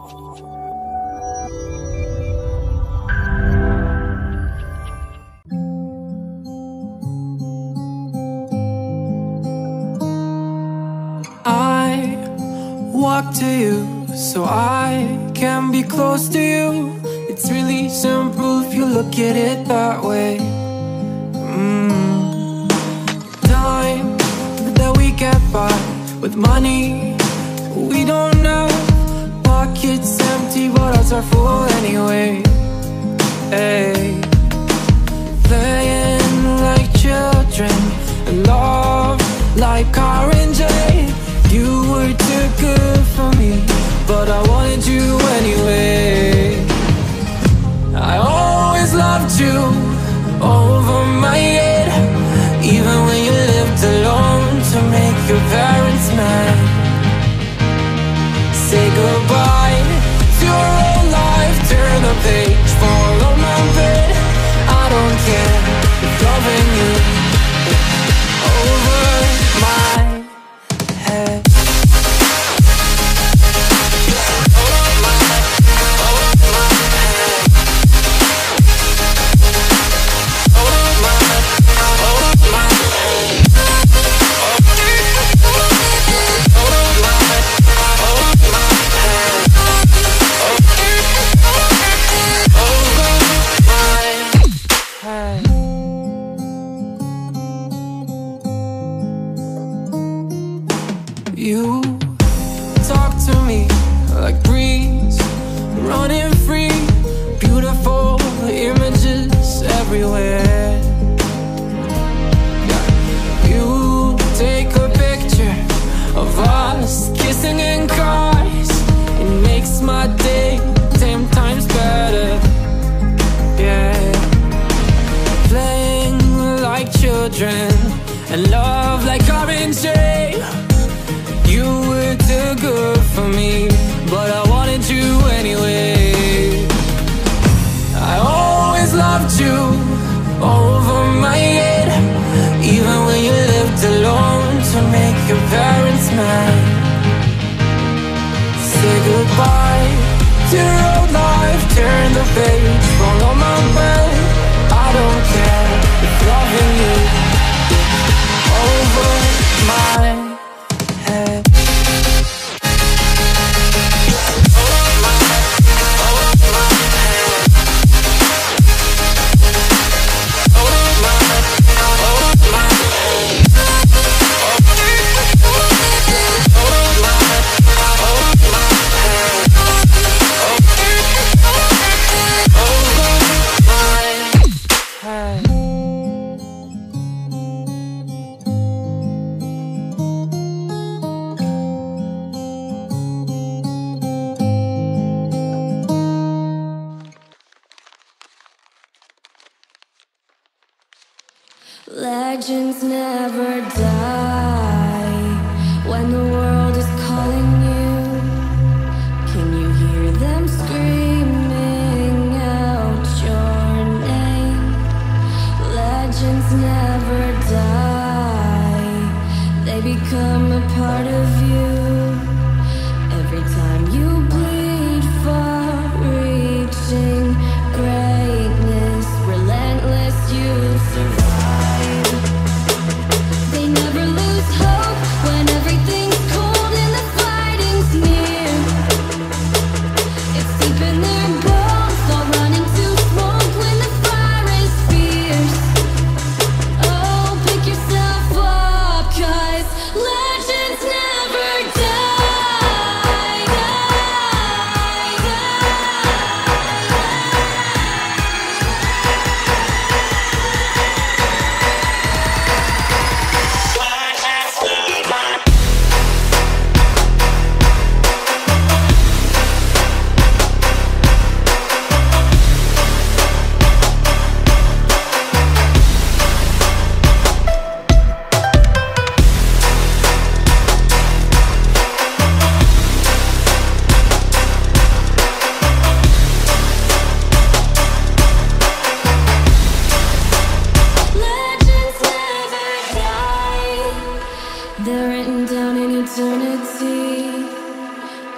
I walk to you so I can be close to you. It's really simple if you look at it that way. Time that we get by with money we don't know. Pockets empty but hearts are full anyway. Hey, playing like children and love like R&J. You were too good for me, but I wanted you anyway. I always loved you over my head, even when you lived alone to make your parents mad. Say goodbye to your old life, turn the page, follow my bed. I don't care if loving you over my head. You talk to me like breeze, running free, beautiful images everywhere. You take a picture of us kissing in cars, it makes my day 10 times better. Yeah, playing like children and love like R&J. You were too good for me, but I wanted you anyway. I always loved you over my head, even when you lived alone to make your parents mad. Say goodbye to your old life, turn the page, follow my bed. I don't care if loving you over my head. Legends never die when the world is calling you. Can you hear them screaming out your name? Legends never die, they become a part of you. Every time you bleed for reaching greatness, relentless, you survive. They never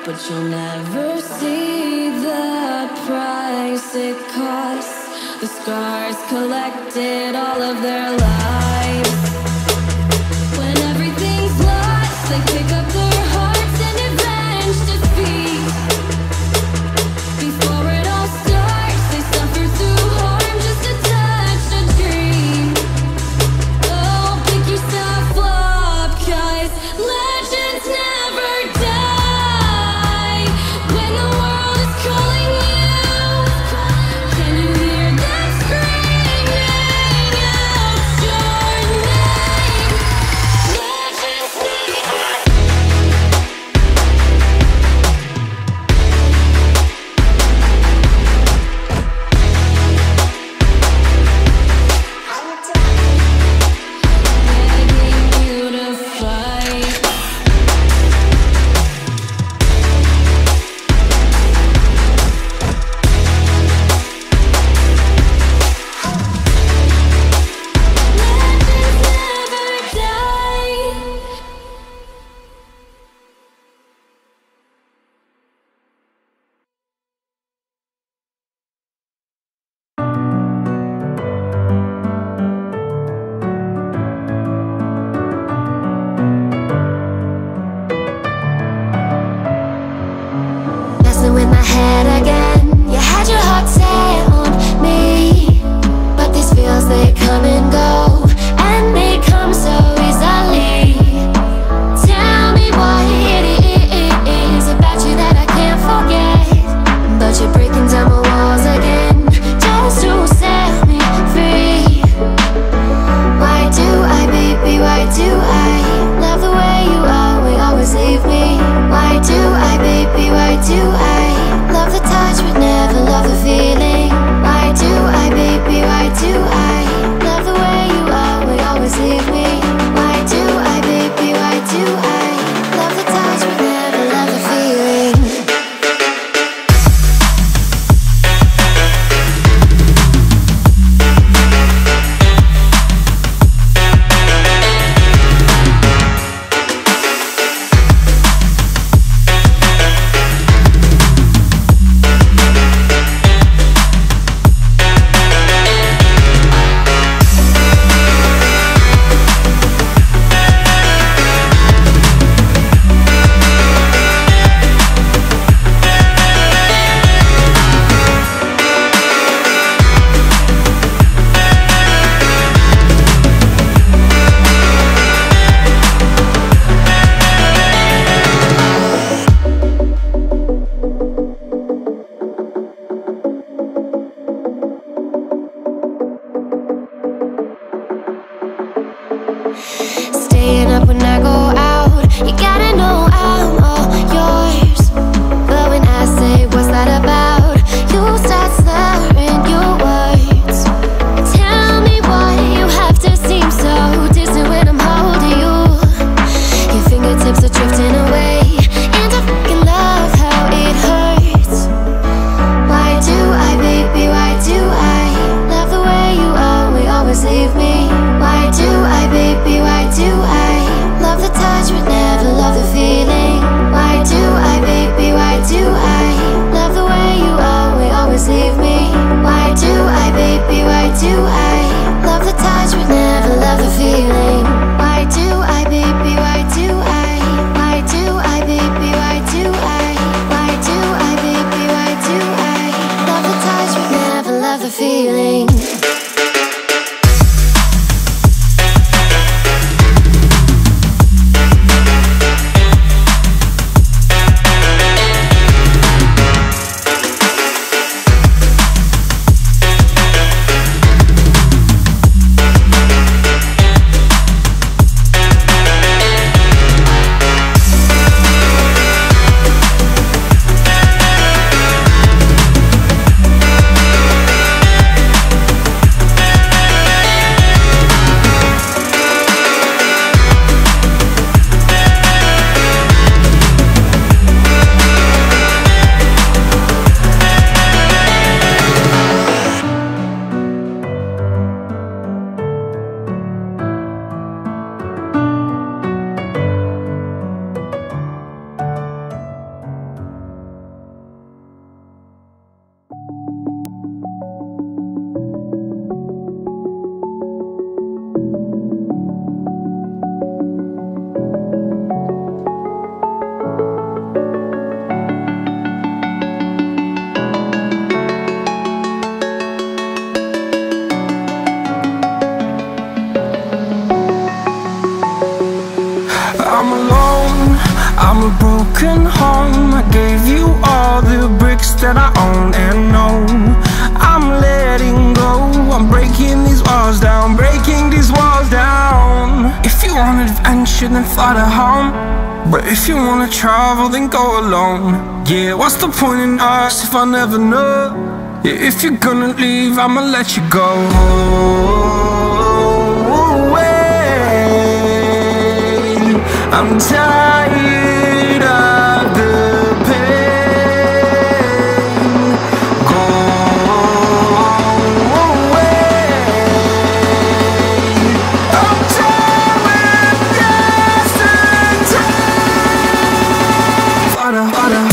but you'll never see the price it costs. The scars collected all of their lives. When everything's lost, they pick up their hearts and avenge defeat. Before it all starts, they suffer through harm just to touch a dream. Oh, pick yourself up, 'cause legends never die. When the world is calling you, can you hear them screaming out your name? Legends never begging you to fight. Legends never die. Messing with my head again. You had your heart set on me, but these feels, they come and go, and they come so easily. Tell me what it is about you that I can't forget, but you're breaking down my walls again just to set me free. Why do I, baby, why do I love the way you always leave me? Why do I, baby, why do I love the then farther home. But if you wanna travel, then go alone. Yeah, what's the point in us if I never know? Yeah, if you're gonna leave, I'ma let you go. I'm tired of the pain. Go away. I'm tired with yesterday. Farther, farther.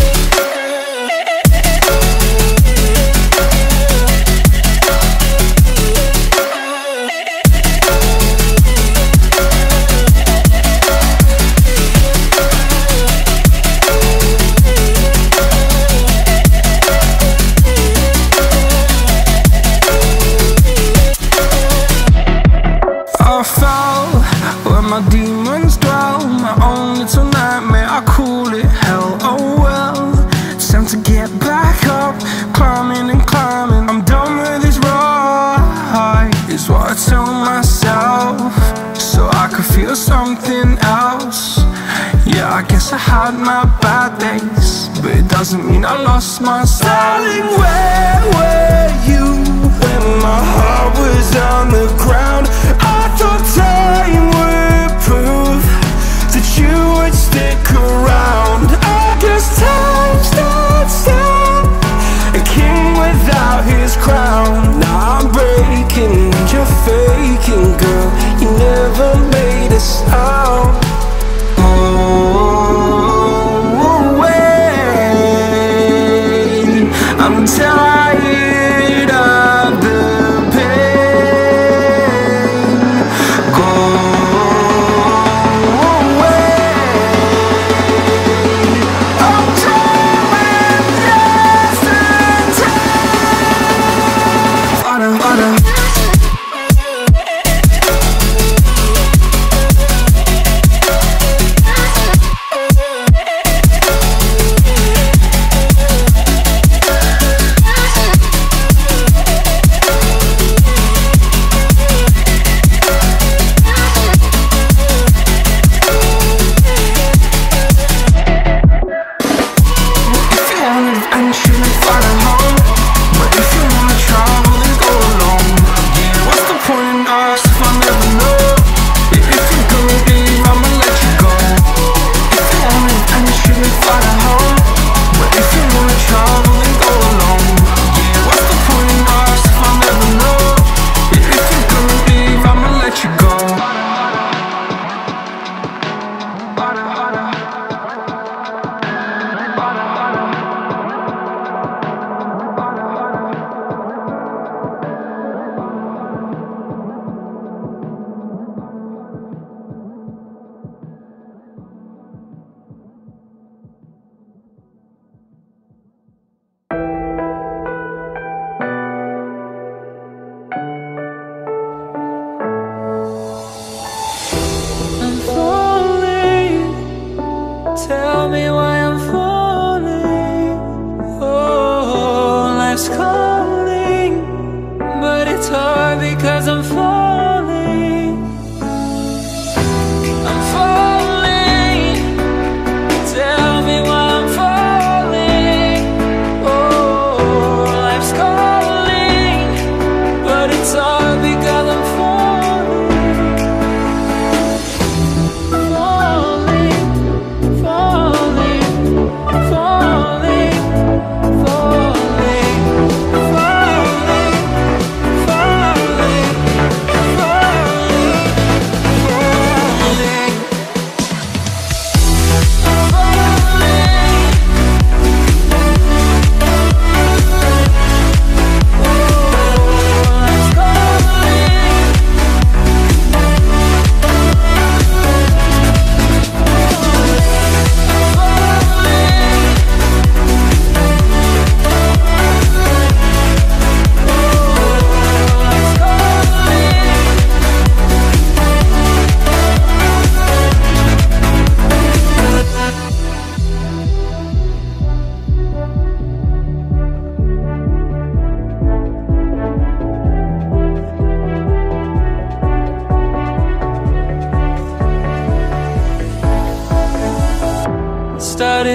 I fell where my demons dwell. My own little nightmare, I call it hell. Oh well, it's time to get back up. Climbing and climbing, I'm done with this ride, is what I tell myself, so I could feel something else. Yeah, I guess I had my bad days, but it doesn't mean I lost my style. Darling, where were you when my heart was on the ground? I thought time would prove that you would stick around. I guess time stood still, a king without his crown. Now I'm breaking and you're faking, girl. You never made a sound. Oh, wait, I'm tired of the pain. Go away.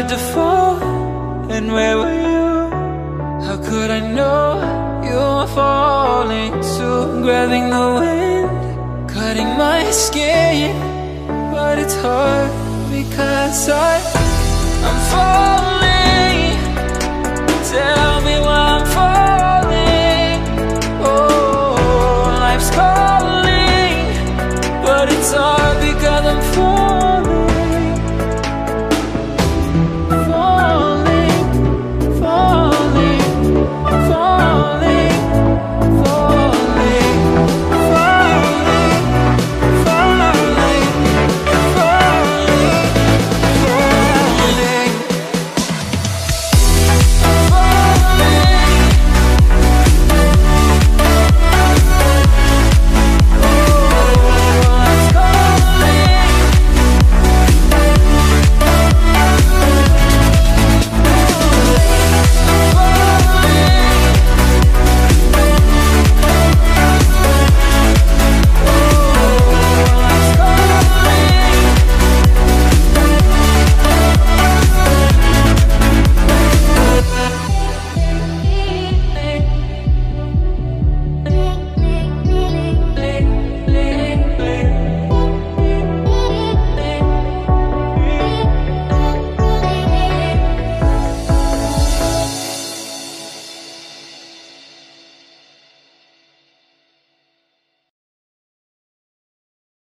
started to fall, and where were you? How could I know you were falling too? Grabbing the wind, cutting my skin, but it's hard because I'm falling.